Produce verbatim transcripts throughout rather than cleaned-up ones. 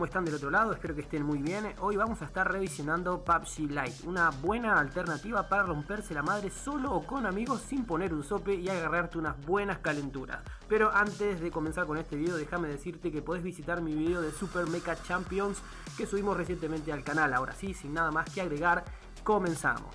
están del otro lado? Espero que estén muy bien. Hoy vamos a estar revisionando P U B G Lite, una buena alternativa para romperse la madre solo o con amigos sin poner un sope y agarrarte unas buenas calenturas. Pero antes de comenzar con este video, déjame decirte que podés visitar mi video de Super Mecha Champions que subimos recientemente al canal. Ahora sí, sin nada más que agregar, comenzamos.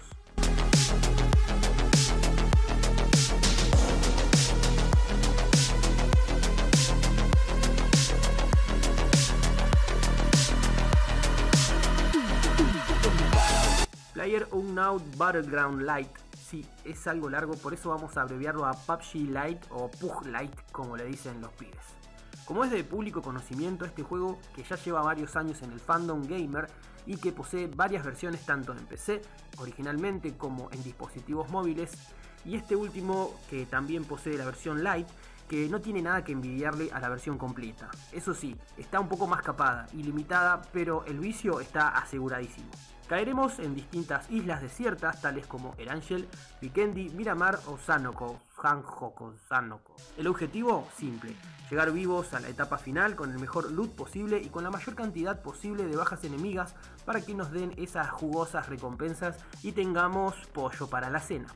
PlayerUnknown's Battleground Lite. Sí, es algo largo, por eso vamos a abreviarlo a P U B G Lite o P U G Lite, como le dicen los pibes. Como es de público conocimiento, este juego, que ya lleva varios años en el fandom gamer y que posee varias versiones tanto en P C originalmente como en dispositivos móviles, y este último que también posee la versión Lite, que no tiene nada que envidiarle a la versión completa. Eso sí, está un poco más capada y limitada, pero el vicio está aseguradísimo. Caeremos en distintas islas desiertas tales como Erangel, Vikendi, Miramar o Sanoko, Hanjoko, Sanoko. El objetivo, simple: llegar vivos a la etapa final con el mejor loot posible y con la mayor cantidad posible de bajas enemigas para que nos den esas jugosas recompensas y tengamos pollo para la cena.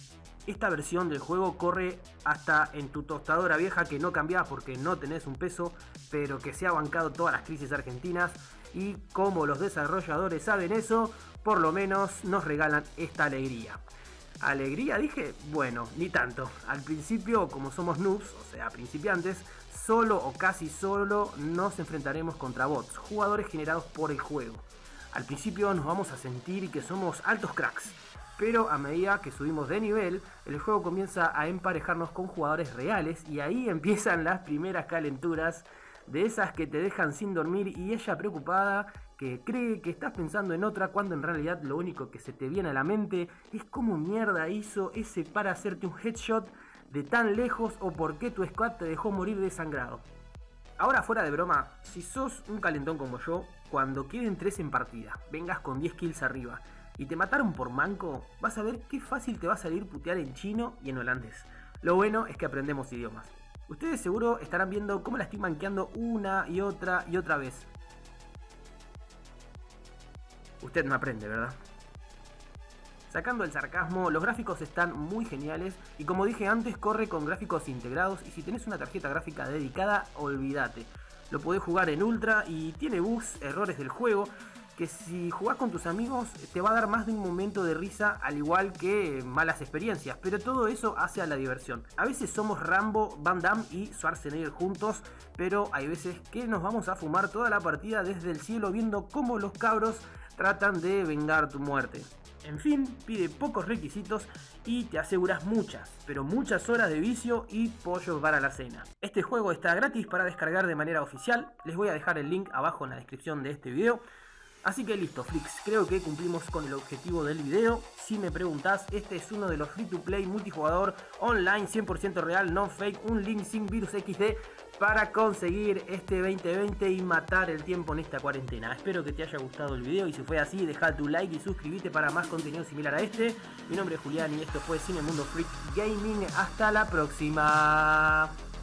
Esta versión del juego corre hasta en tu tostadora vieja que no cambiás porque no tenés un peso, pero que se ha bancado todas las crisis argentinas, y como los desarrolladores saben eso, por lo menos nos regalan esta alegría. ¿Alegría dije? Bueno, ni tanto. Al principio, como somos noobs, o sea principiantes, solo o casi solo nos enfrentaremos contra bots, jugadores generados por el juego. Al principio nos vamos a sentir que somos altos cracks, pero a medida que subimos de nivel, el juego comienza a emparejarnos con jugadores reales y ahí empiezan las primeras calenturas, de esas que te dejan sin dormir y ella preocupada que cree que estás pensando en otra cuando en realidad lo único que se te viene a la mente es cómo mierda hizo ese para hacerte un headshot de tan lejos o por qué tu squad te dejó morir desangrado. Ahora, fuera de broma, si sos un calentón como yo, cuando queden tres en partida, vengas con diez kills arriba y te mataron por manco, vas a ver qué fácil te va a salir putear en chino y en holandés. Lo bueno es que aprendemos idiomas. Ustedes seguro estarán viendo cómo la estoy manqueando una y otra y otra vez. Usted no aprende, ¿verdad? Sacando el sarcasmo, los gráficos están muy geniales y, como dije antes, corre con gráficos integrados, y si tenés una tarjeta gráfica dedicada, olvídate. Lo podés jugar en ultra y tiene bugs, errores del juego, que si jugás con tus amigos te va a dar más de un momento de risa, al igual que malas experiencias, pero todo eso hace a la diversión. A veces somos Rambo, Van Damme y Schwarzenegger juntos, pero hay veces que nos vamos a fumar toda la partida desde el cielo viendo cómo los cabros tratan de vengar tu muerte. En fin, pide pocos requisitos y te aseguras muchas, pero muchas horas de vicio y pollo para la cena. Este juego está gratis para descargar de manera oficial, les voy a dejar el link abajo en la descripción de este video. Así que listo, freaks, creo que cumplimos con el objetivo del video. Si me preguntás, este es uno de los free to play multijugador online cien por ciento real, no fake, un link sin virus equis de para conseguir este veinte veinte y matar el tiempo en esta cuarentena. Espero que te haya gustado el video y si fue así, deja tu like y suscríbete para más contenido similar a este. Mi nombre es Julián y esto fue Cinemundo Freak Gaming. Hasta la próxima.